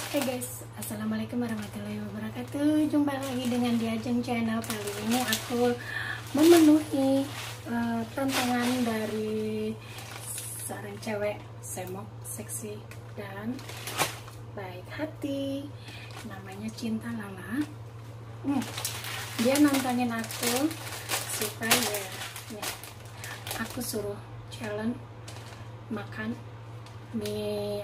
Hey guys, assalamualaikum warahmatullahi wabarakatuh. Jumpa lagi dengan Diajeng Channel. Kali ini aku memenuhi tantangan dari seorang cewek semok, seksi dan baik hati. Namanya Cinta Lala. Dia nantangin aku supaya aku suruh challenge makan mie.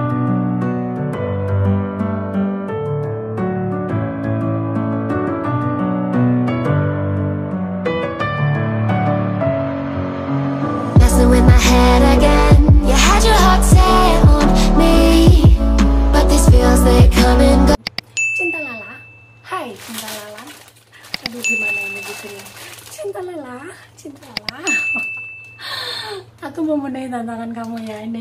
In my head again, you had your heart set on me, but these feels they come and go. Cinta Lala, hai Cinta Lala. Aduh gimana ini gitu ya. Cinta Lala, Cinta Lala. Aku memenuhi tantangan kamu ya ini.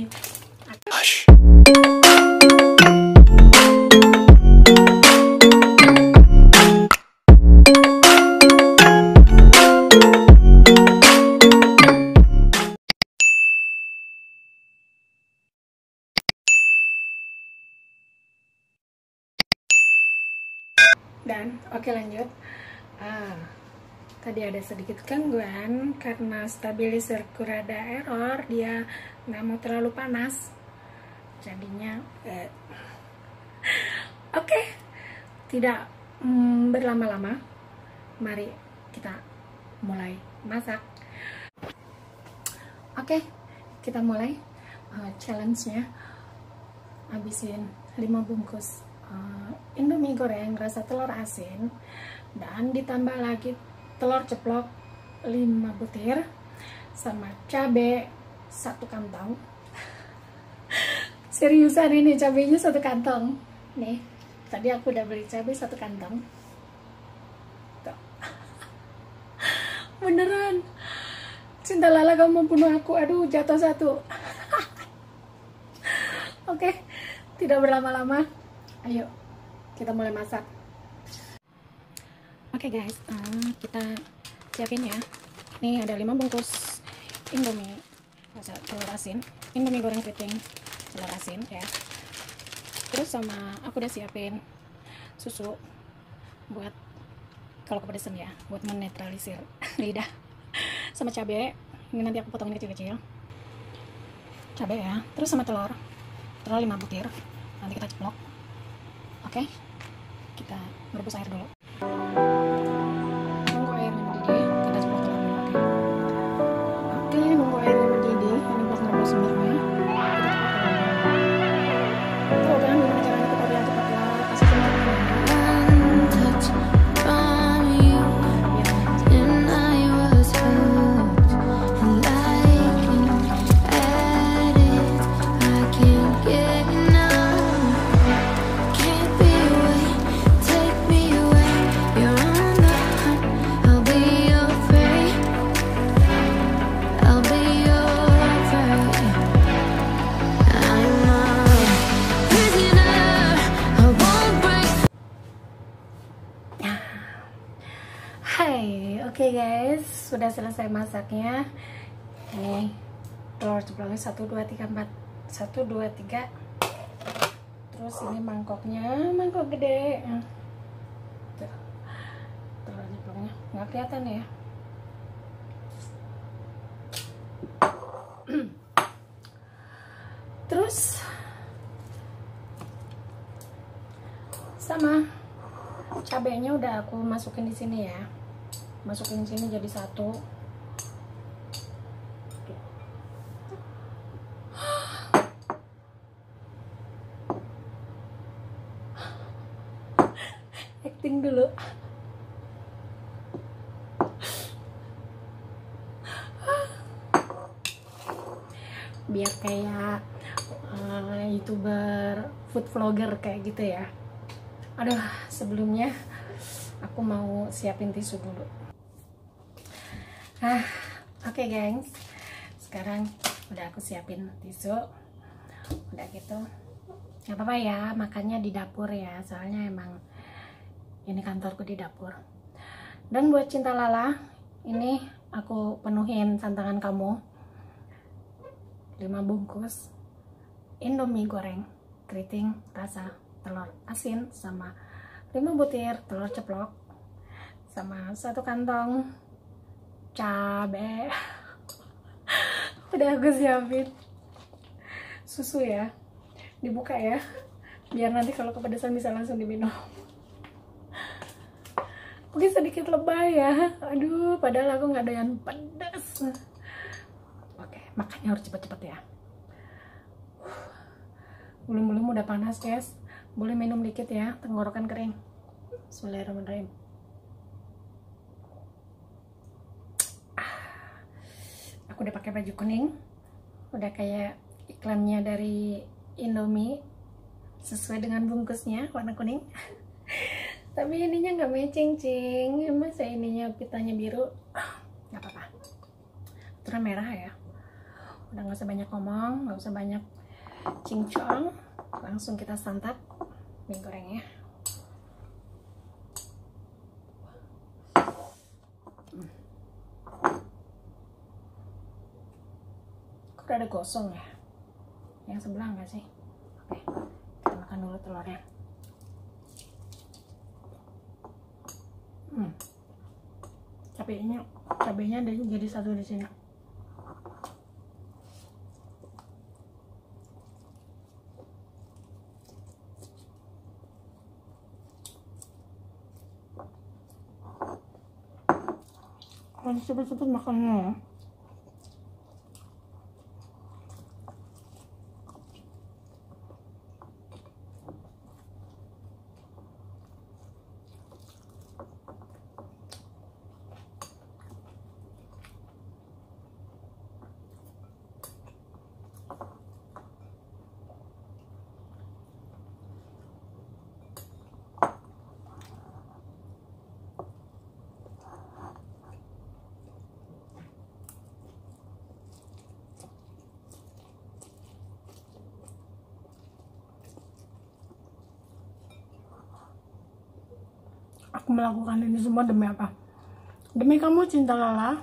Dan oke lanjut. Tadi ada sedikit gangguan karena stabilizerku rada error, dia nggak mau terlalu panas jadinya oke. Tidak berlama-lama, mari kita mulai masak. Oke, kita mulai challenge-nya. Habisin 5 bungkus Indomie goreng rasa telur asin dan ditambah lagi telur ceplok 5 butir sama cabai 1 kantong. Seriusan ini cabainya 1 kantong nih, tadi aku udah beli cabai 1 kantong tuh. Beneran Cinta Lala, kamu mau bunuh aku. Aduh, jatuh 1. Oke, tidak berlama-lama, ayo kita mulai masak. Oke guys, kita siapin ya. Ini ada 5 bungkus Indomie rasa telur asin, Indomie goreng keriting telur asin ya. Terus sama aku udah siapin susu buat kalau kepedesan ya, buat menetralisir lidah. Sama cabai, ini nanti aku potongin kecil-kecil. Cabai ya, terus sama telur 5 butir, nanti kita ceplok. Oke, kita merebus air dulu. Nunggu airnya mendidih, kita ceplok telurnya. Oke, nunggu airnya mendidih. Ini buat merebus mie-nya. Kita ceplok telurnya. Tahu kan gimana caranya kita biar cepat telur? Kasih telurnya. One touch from you, and I was hooked. And like an addict, I can't get enough. Can't be away, take me away. You're on the hunt, I'll be your prey. I'll be your prey. I'm a prisoner, I won't break. Hai, oke guys, sudah selesai masaknya. Ini telur ceploknya 1, 2, 3, 4. 1, 2, 3. Terus ini mangkoknya, mangkok gede. Tuh, telur ceploknya nggak kelihatan ya. Terus sama cabenya udah aku masukin di sini ya. Masukin sini jadi 1. Acting dulu. Biar kayak YouTuber, food vlogger kayak gitu ya. Aduh, sebelumnya aku mau siapin tisu dulu. Oke gengs, sekarang udah aku siapin tisu. Udah gitu, nggak apa-apa ya, makannya di dapur ya, soalnya emang ini kantorku di dapur. Dan buat Cinta Lala, ini aku penuhin tantangan kamu. 5 bungkus Indomie goreng keriting rasa telur asin sama 5 butir telur ceplok sama 1 kantong cabe. Udah aku siapin susu ya, dibuka ya biar nanti kalau kepedesan bisa langsung diminum. Mungkin sedikit lebay ya, aduh padahal aku nggak doyan pedas. Oke, makanya harus cepet-cepet ya. Belum udah panas guys, boleh minum dikit ya, tenggorokan kering. Bismillahirrahmanirrahim. Aku udah pakai baju kuning, udah kayak iklannya dari Indomie, sesuai dengan bungkusnya warna kuning. Tapi ininya nggak matching cing, masa ininya pitanya biru. Nggak apa-apa, aturan merah ya. Udah nggak usah banyak ngomong, nggak usah banyak cincong, langsung kita santap mie gorengnya. Kok udah ada gosong ya? Yang sebelah nggak sih? Oke, kita makan dulu telurnya. Cabenya jadi satu di sini. Harus cepet-cepet makannya ya. Aku melakukan ini semua demi apa? Demi kamu cinta Lala.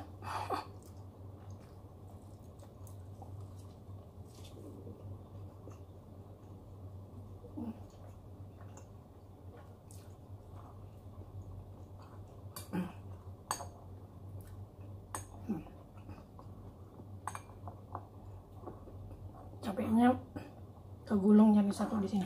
Cabenya kegulung jadi satu di sini.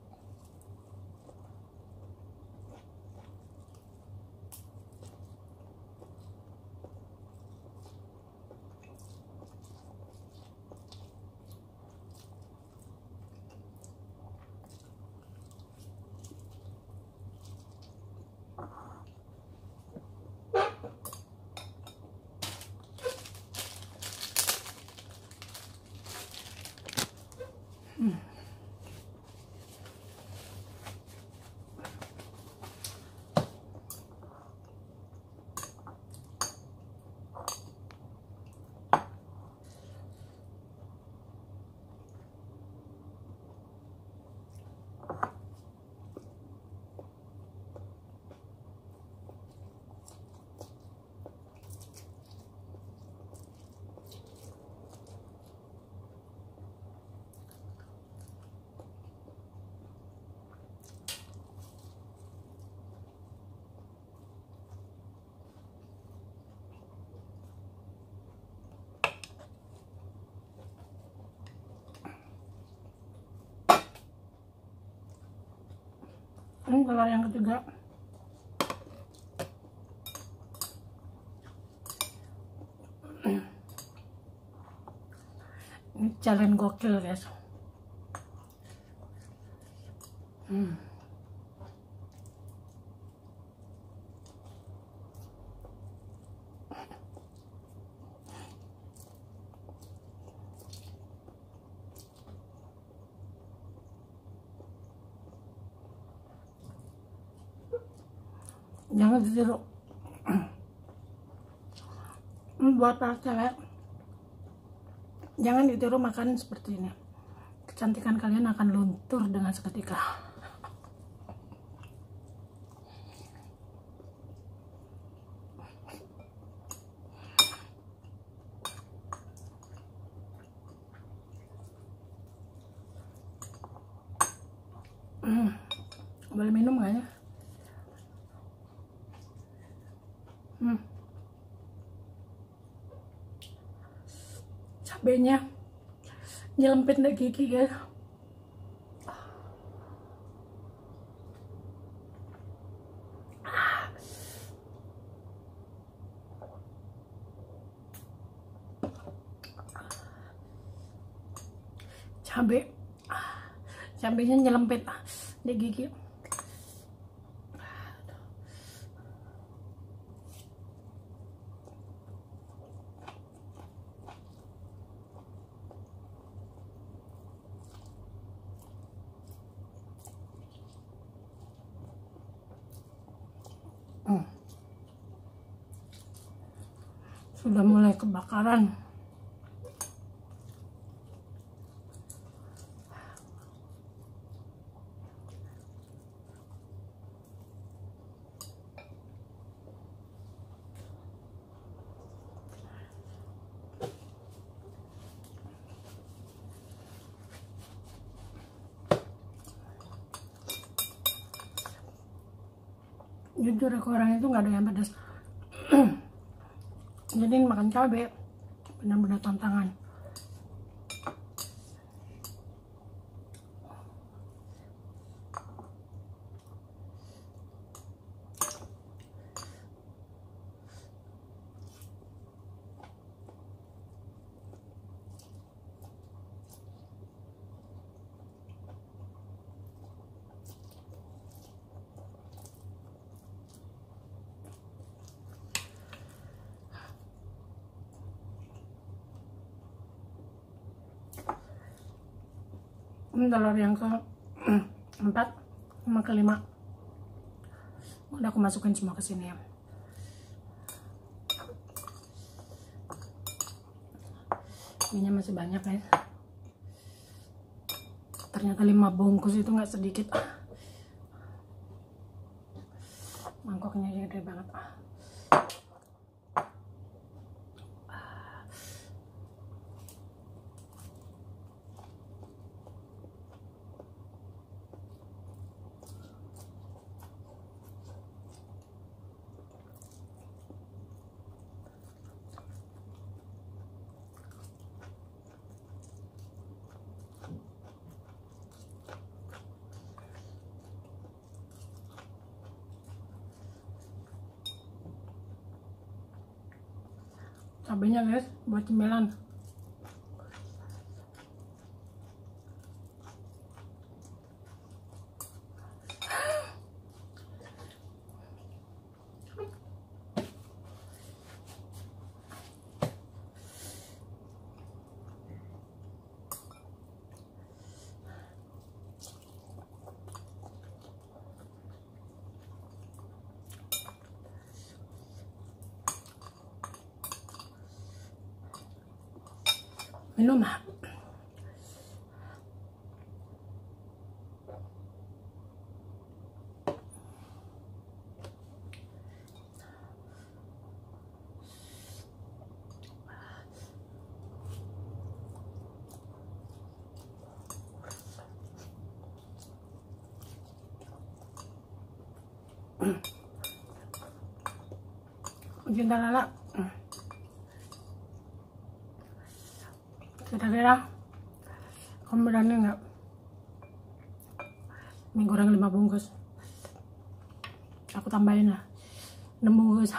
Ini telur yang ketiga. Ini challenge gokil guys. Jangan ditiru. Buat para cewek, jangan ditiru makan seperti ini. Kecantikan kalian akan luntur dengan seketika. Boleh minum nggak ya? Cabenya nyelempit di gigi guys. Cabenya nyelempit di gigi. Sudah mulai kebakaran. Jujur aku orang itu nggak ada yang pedas. Jadi makan cabai benar-benar tantangan. Ini telur yang ke-4 sama ke-5 udah aku masukin semua ke sini ya. Minyak masih banyak guys. Ternyata 5 bungkus itu nggak sedikit. Mangkoknya gede banget. Cabenya guys buat cemilan. Minum. Cinta lala. Kira-kira kamu berani nggak mie goreng 5 bungkus? Aku tambahin lah 6 bungkus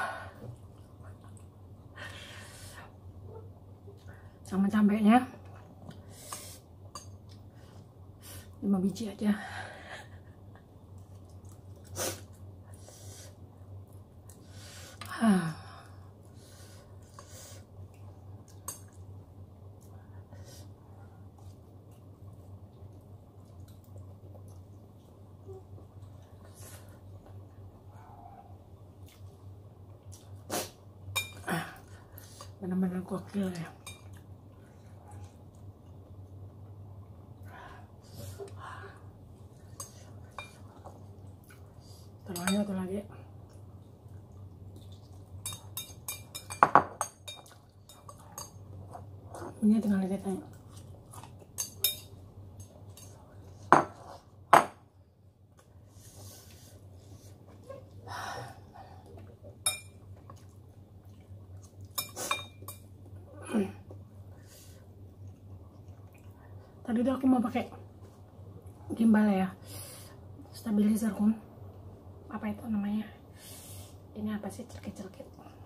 sama cabenya 5 biji aja. Benar-benar gokil ya. Telurnya tuh lagi. Ini tinggal lihat aja. Tadi tuh aku mau pakai gimbal ya, stabilizer kun, apa itu namanya, ini apa sih, celkit-celkit.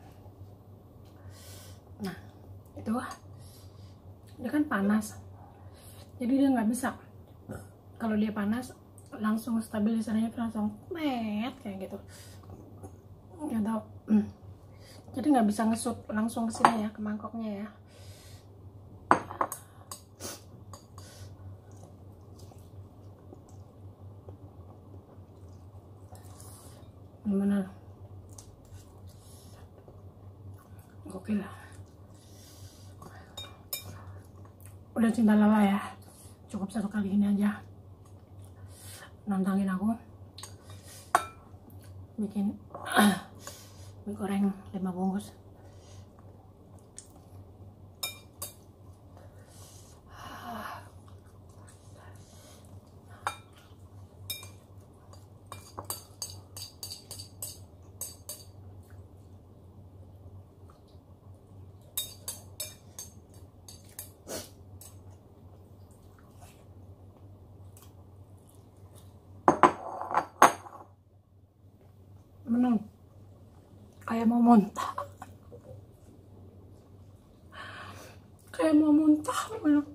Nah itu dia kan panas, jadi dia nggak bisa, kalau dia panas langsung stabilizernya itu langsung met kayak gitu, nggak tahu. Jadi nggak bisa ngesut langsung ke sini ya, ke mangkoknya ya. Bener gokil lah. Udah cinta lala ya, cukup satu kali ini aja nantangin aku bikin mie goreng 5 bungkus. Menang kayak mau muntah, kayak mau muntah. Menang.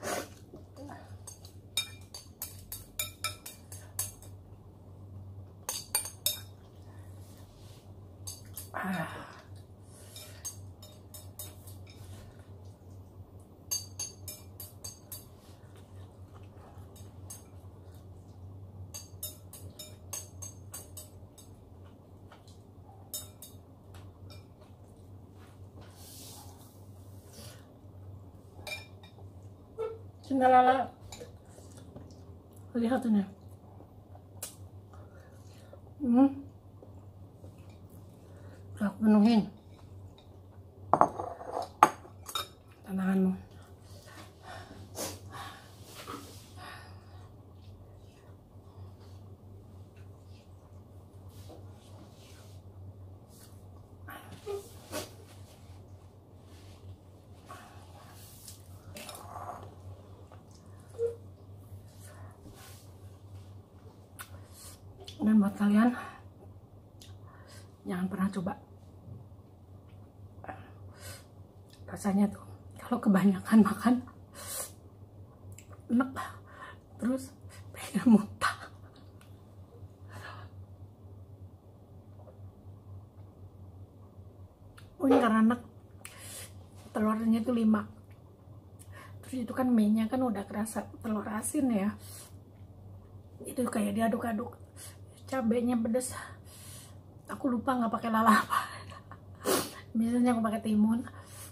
Cinta lala, lihat ini. Udah aku penuhin tantanganmu. Dan buat kalian jangan pernah coba, rasanya tuh kalau kebanyakan makan enek terus pengen muntah. Ini karena enek, telurnya tuh 5, terus itu kan mie-nya kan udah kerasa telur asin ya, itu kayak diaduk-aduk, cabenya pedes. Aku lupa nggak pakai lalapa. Biasanya aku pakai timun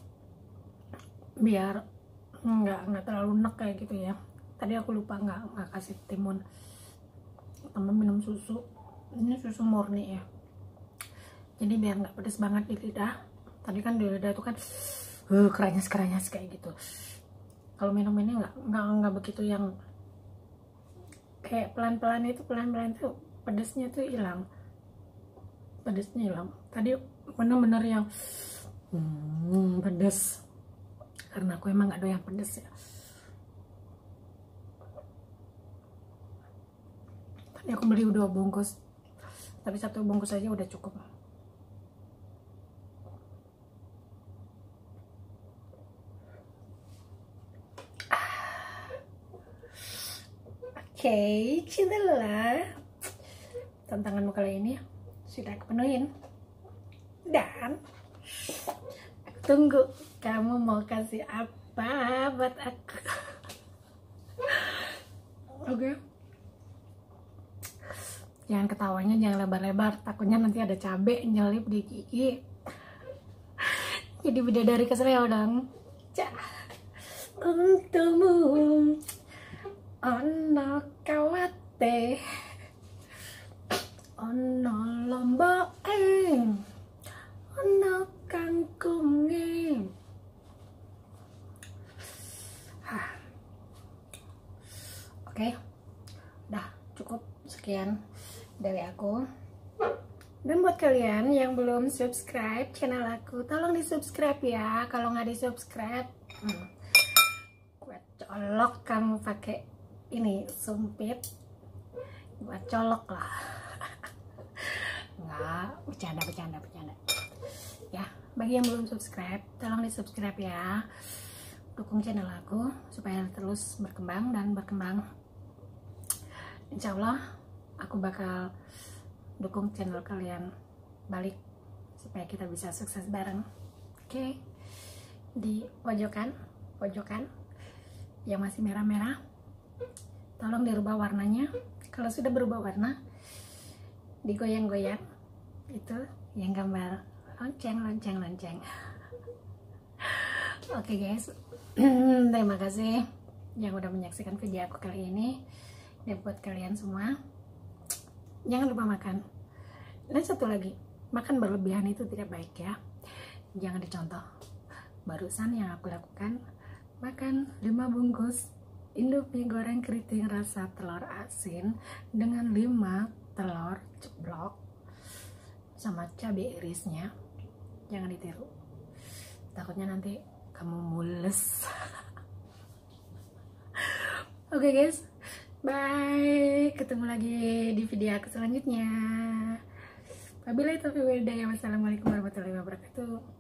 biar nggak terlalu enek kayak gitu ya. Tadi aku lupa nggak kasih timun. Tambah minum susu, ini susu murni ya, jadi biar nggak pedes banget di lidah. Tadi kan di lidah itu kan kerenyes kayak gitu. Kalau minum ini nggak begitu, yang kayak pelan-pelan itu pedesnya tuh hilang, tadi bener-bener yang pedes, karena aku emang gak doyan pedes ya. Tadi aku beli 2 bungkus, tapi 1 bungkus aja udah cukup. Oke, cinta lala, tantanganmu kali ini sudah aku penuhin, dan aku tunggu kamu mau kasih apa buat aku. Oke. Jangan ketawanya, jangan lebar-lebar, takutnya nanti ada cabe nyelip di gigi. Jadi bidadari keseleo dong. Untukmu ono kawate, ono lomboke, ono kangkunge. Oke, udah cukup sekian dari aku. Dan buat kalian yang belum subscribe channel aku, tolong di subscribe ya. Kalau nggak di subscribe, gue colok kamu pakai ini sumpit, buat colok lah. Enggak, bercanda ya. Bagi yang belum subscribe, tolong di subscribe ya, dukung channel aku supaya terus berkembang dan berkembang. Insya Allah aku bakal dukung channel kalian balik supaya kita bisa sukses bareng. Oke. Di pojokan yang masih merah-merah, tolong dirubah warnanya. Kalau sudah berubah warna, digoyang-goyang, itu yang gambar lonceng. Oke guys, terima kasih yang udah menyaksikan video aku kali ini. Dan buat kalian semua, jangan lupa makan. Dan satu lagi, makan berlebihan itu tidak baik ya, jangan dicontoh. Barusan yang aku lakukan, makan 5 bungkus Indomie goreng keriting rasa telur asin dengan 5 telur ceplok sama cabai irisnya. Jangan ditiru, takutnya nanti kamu mules. Oke guys, bye, ketemu lagi di video aku selanjutnya. Wabillahi taufiq wal hidayah. Wassalamualaikum warahmatullahi wabarakatuh.